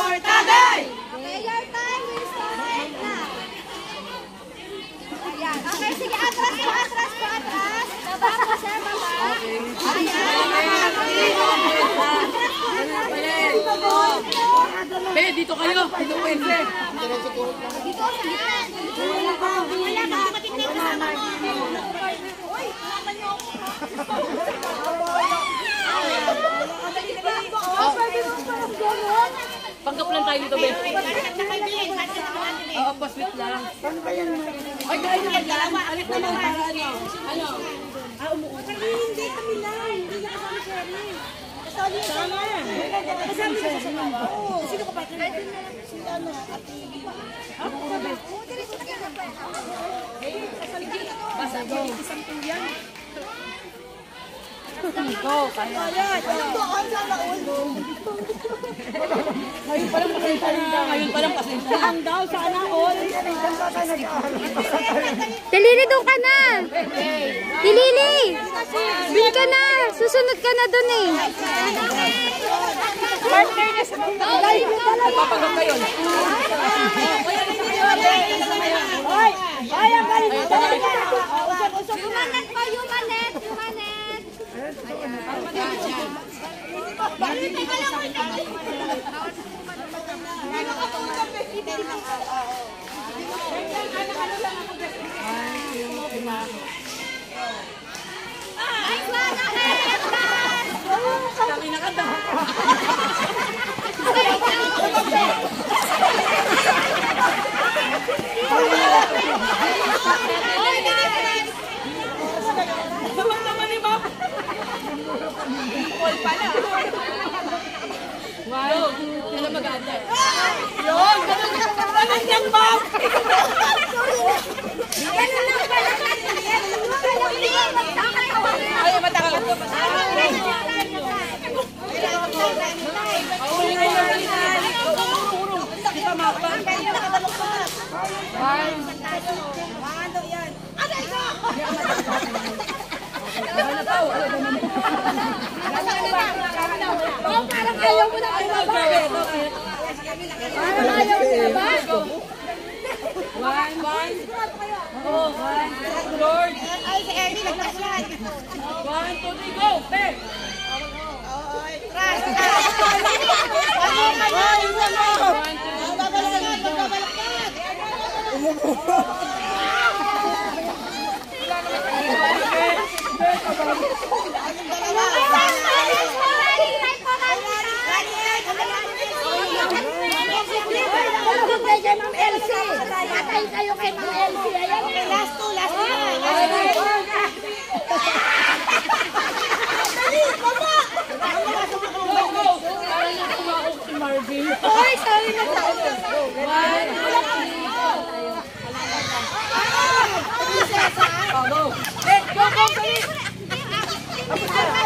Taday! Okay, your time will start right now. Ayan. Okay, sige, atras po, atras po, atras. Baba po, sir, baba. Be, dito kayo. Dito po yun, Dito, sa gitna. Wala ka. Wala ka. Matignan ka sa mga. Uy, laban niyo ako. Panggap lang tayo dito, Be. Oo, paswit lang. Ay, kaya nyo mag-alawa. Alit na lang para ano. Ano? Hindi kami lang. Hindi na kasama si Erin. Kasama yan. Kasama siya sa mga. Sino ka pa? Si ano, ati. Basta ko. Isang tuyan. Go, kaya. Walang doon lang na ulo. Ngayon pa lang pasensya na. Ngayon pa lang pasensya. Saan daw? Sana all. Tilili, doon ka na! Tilili! Doon ka na! Susunod ka na doon eh! Partner na sa mga. Nagpapagod kayo. Hoy! Hoy, ang galing ito! Usap-usap na! Yumanet po, yumanet! Yumanet! Kami na kanta. Naman ni Ma'am. Call pala. Wow. Kailan mag-aantay? Yun! Ganun yan, Ma'am! Ay, matakal ito. Parang ayaw mo na bumaba. Parang ayaw mo na ba? One. Oh, one. Lord. Ay, si Ernie, nagtas yan. 1, 2, 3, go! Pen! Ma'am Elsie. Patay kayo kay Ma'am Elsie. Ayan, last two. Hoy, sorry na sa Go!